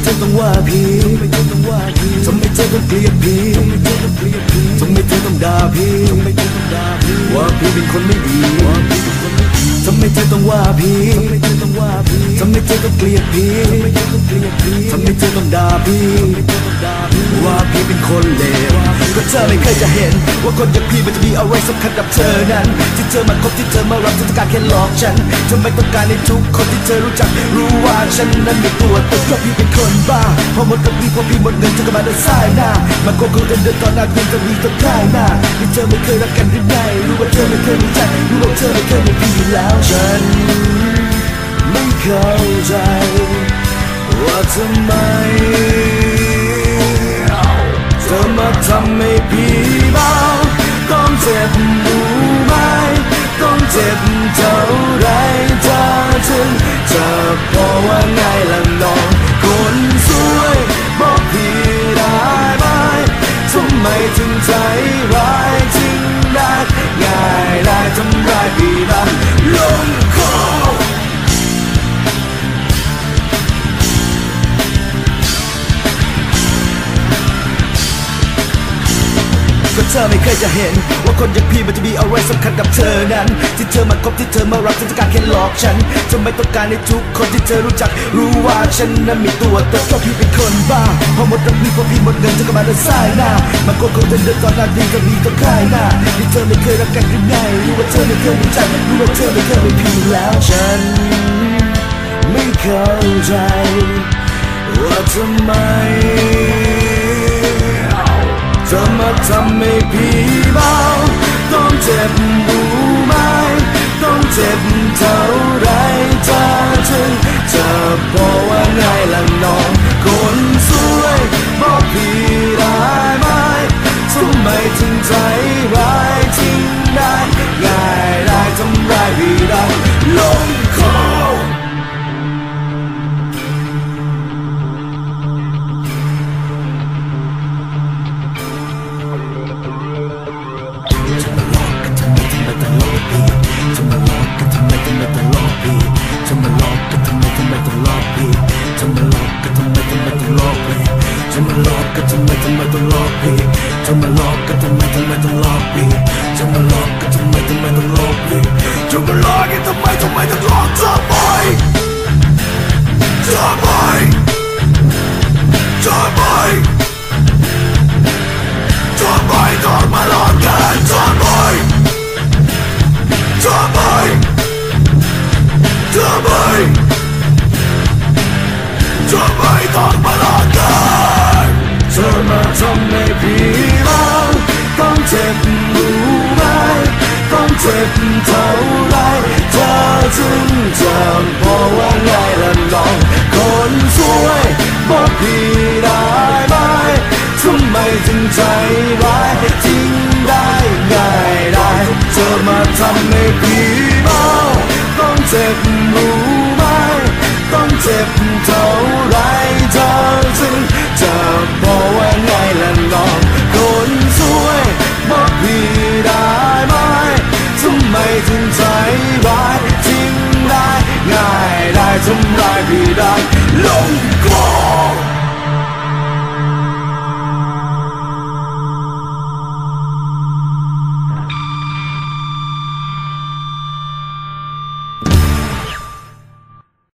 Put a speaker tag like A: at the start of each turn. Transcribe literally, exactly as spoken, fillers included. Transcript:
A: ธอต้องว่าพี่ทำไมเธอต้องเกลียดพี่ทำไมเธอต้องด่าพี่ว่าพี่เป็นคนไม่ดีทำไมเธอต้องว่าพี่ทำไมเธอต้องเกลียดพี่ทำไมเธอต้องด่าพี่ว่าพี่เป็นคนเลวก็เธอไม่เคยจะเห็นว่าคนอย่างพี่มันจะมีอะไรสำคัญกับเธอนั้นที่เธอมาคบที่เธอมารักเธอต้องการแค่หลอกฉันทำไมต้องการให้ทุกคนที่เธอรู้จักรู้ว่าฉันนั้นมีตัวตนเพราะพี่เป็นคนบ้าพอหมดกับพี่พอพี่หมดเงินเธอก็มาเดินสายหน้ามาโกงเดินเดินตอนหน้าเงินจะมีตัวค่ายหน้าที่เธอไม่เคยรักกันหรือไงรู้ว่าเธอไม่เคยมีใจรู้ว่าเธอไม่เคยมีพี่แล้วฉันไม่เข้าใจว่าทำไมเธอมาทำให้พี่เบาต้องเจ็บรู้ไหมต้องเจ็บเท่าไรเธอถึงจะพอว่าไงล่ะน้องคนสวยบอกพี่ได้ไหมทำไมถึงใจร้ายทิ้งได้ง่ายได้ทำร้ายพี่ได้ลงคอก็เธอไม่เคยจะเห็นว่าคนอย่างพี่มันจะมีอะไรสำคัญกับเธอนั้นที่เธอมาคบที่เธอมารักเธอต้องการแค่หลอกฉันทำไมต้องการให้ทุกคนที่เธอรู้จักรู้ว่าฉันนั้นมีตัวตนเพราะพี่เป็นคนบ้าพอหมดกับพี่พอพี่หมดเงินเธอก็มาเดินสายหน้ามาโกงเดินเดินตอนหน้าดีก็มีต้องค่ายหน้าที่เธอไม่เคยรักกันหรือไงรู้ว่าเธอไม่เคยมีใจรู้ว่าเธอไม่เคยเป็นพี่แล้วฉันไม่เข้าใจว่าทำไมเธอมาทำให้พี่เบาต้องเจ็บรู้ไหมต้องเจ็บเท่าไรเธอถึงจะบอกว่าไงล่ะน้องคนสวยบอกพี่ได้ไหมทำไมถึงใจร้ายทิ้งได้ง่ายได้ทำร้ายพี่ได้ลงคอจะมาหลอกก็ทำไมทำไมต้องหลอกพี่จะมาหลอกก็ทำไมทำไมต้องหลอกพี่จะมาหลอกก็ทำไมทำไมต้องหลอกพี่จะมาหลอกก็ทำไมทำไมต้องหลอกจะไปจะไปจะไปจะไปต้องมาหลอกกันจะไปจะไปจะไปจะไปต้องมาหลอกกันเธอมาทำให้พี่เบาต้องเจ็บรู้ไหมต้องเจ็บเท่าไรเธอถึงจะบอกว่าไงล่ะน้องคนสวยบอกพี่ได้ไหมทำไมถึงใจร้ายทิ้งได้ง่ายได้เธอมาทำให้พี่เบาต้องเจ็บรู้ไหมต้องเจ็บเท่าไรเธอถึงจะบอกว่าไงล่ะน้องคนสวยบอกพี่ได้ไหมทำไมถึงใจร้ายทิ้งได้ง่ายได้ทำร้ายพี่ได้ลงคอ